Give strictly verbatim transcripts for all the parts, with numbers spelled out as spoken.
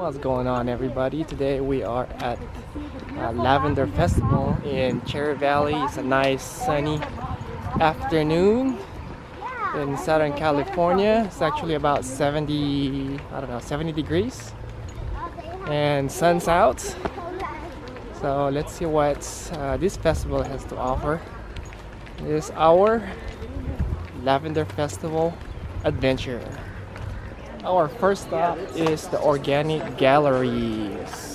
What's going on, everybody? Today we are at uh, Lavender Festival in Cherry Valley. It's a nice sunny afternoon in Southern California. It's actually about seventy, I don't know, seventy degrees and sun's out. So let's see what uh, this festival has to offer. This is our Lavender Festival adventure. Our first stop is the Organic Galleries.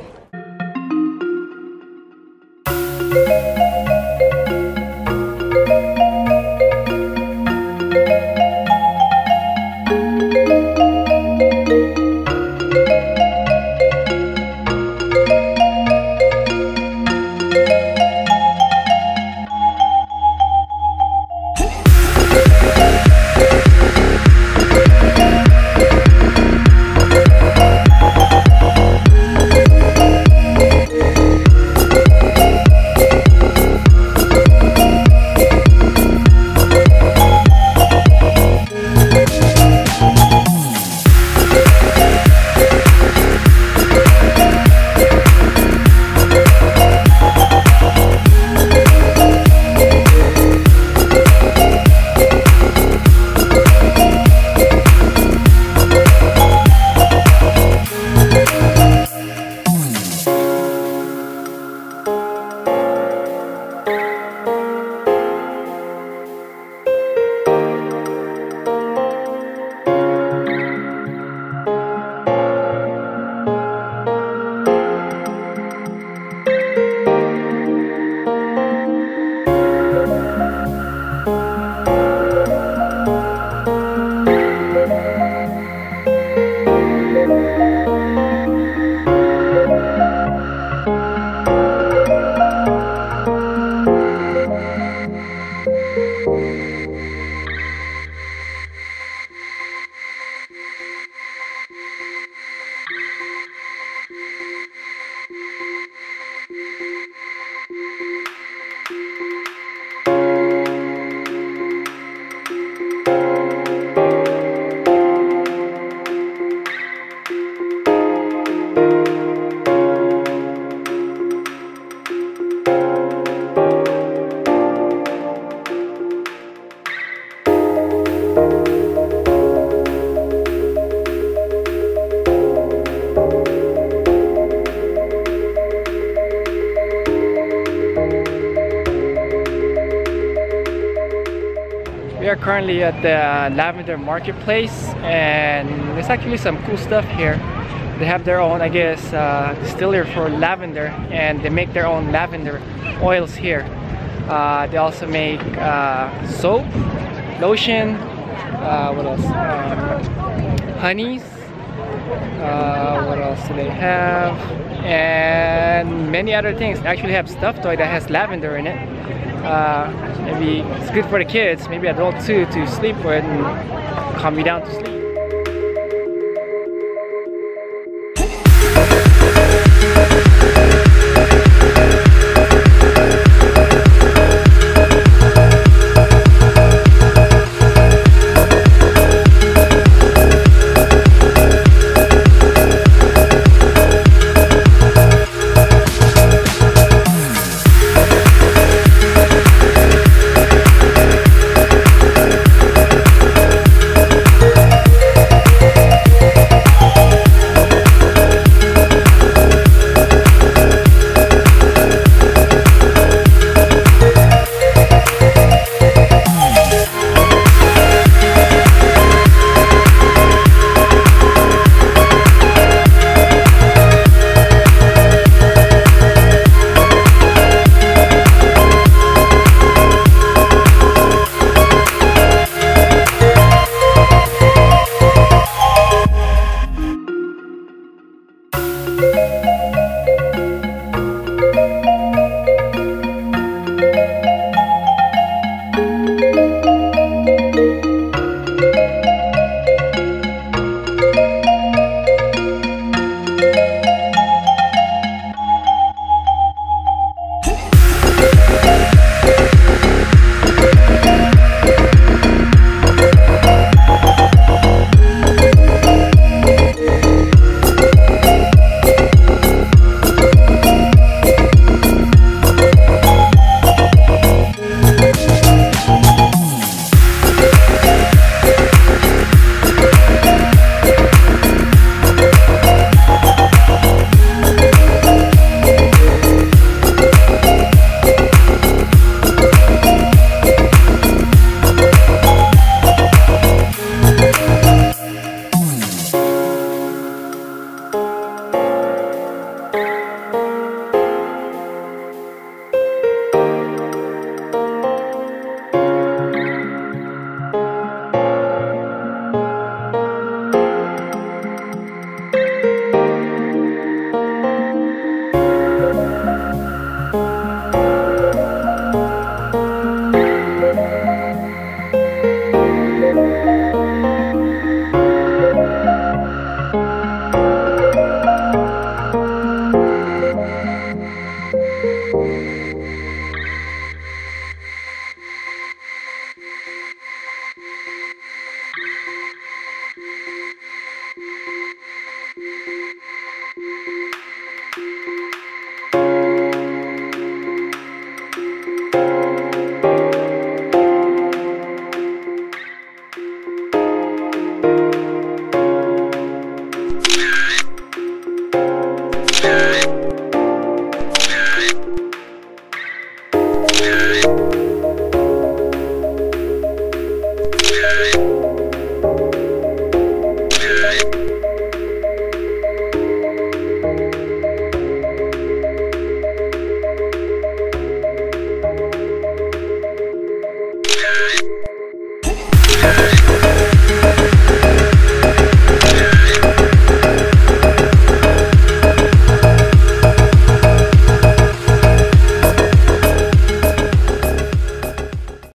We are currently at the Lavender Marketplace, and there's actually some cool stuff here. They have their own, I guess, uh, distillery for lavender, and they make their own lavender oils here. Uh, they also make uh, soap, lotion, uh, what else? Um, honeys. Uh, what else do they have? And many other things. They actually have stuffed toy that has lavender in it. Uh, maybe it's good for the kids, maybe adults too, to sleep with and calm you down to sleep.